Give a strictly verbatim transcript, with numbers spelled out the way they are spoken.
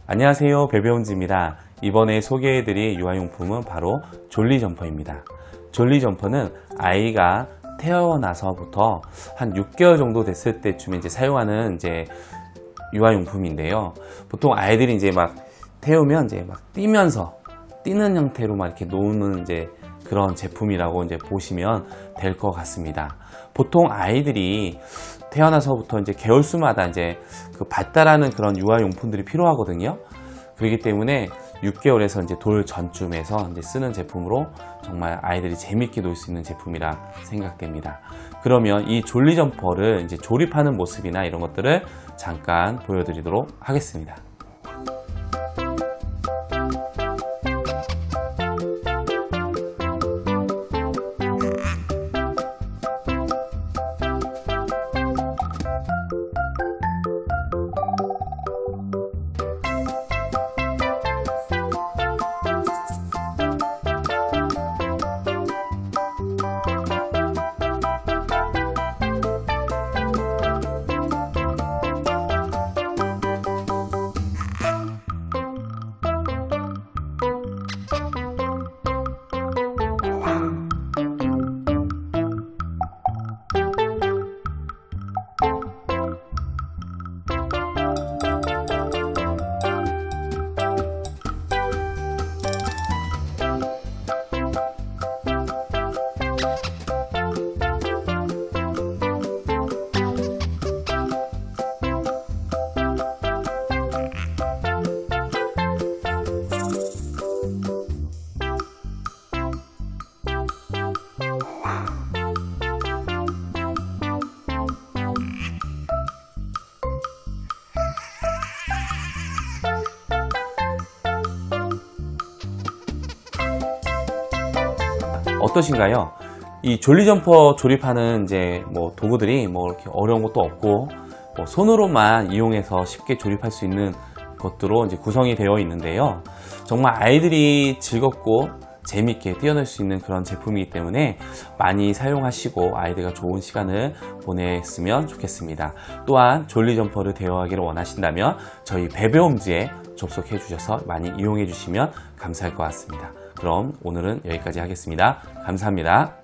안녕하세요, 베베홈즈입니다. 이번에 소개해드릴 유아용품은 바로 졸리 점퍼입니다. 졸리 점퍼는 아이가 태어나서부터 한 육 개월 정도 됐을 때쯤에 이제 사용하는 이제 유아용품인데요. 보통 아이들이 이제 막 태우면 이제 막 뛰면서 뛰는 형태로 막 이렇게 노는 이제 그런 제품이라고 이제 보시면 될 것 같습니다. 보통 아이들이 태어나서부터 이제 개월수마다 이제 그 발달하는 그런 유아용품들이 필요하거든요. 그렇기 때문에 육 개월에서 이제 돌 전쯤에서 이제 쓰는 제품으로 정말 아이들이 재밌게 놀 수 있는 제품이라 생각됩니다. 그러면 이 졸리 점퍼를 이제 조립하는 모습이나 이런 것들을 잠깐 보여드리도록 하겠습니다. 어떠신가요? 이 졸리 점퍼 조립하는 이제 뭐 도구들이 뭐 이렇게 어려운 것도 없고 뭐 손으로만 이용해서 쉽게 조립할 수 있는 것들로 이제 구성이 되어 있는데요. 정말 아이들이 즐겁고 재밌게 뛰어놀 수 있는 그런 제품이기 때문에 많이 사용하시고 아이들과 좋은 시간을 보냈으면 좋겠습니다. 또한 졸리 점퍼를 대여하기를 원하신다면 저희 베베홈즈에 접속해 주셔서 많이 이용해 주시면 감사할 것 같습니다. 그럼 오늘은 여기까지 하겠습니다. 감사합니다.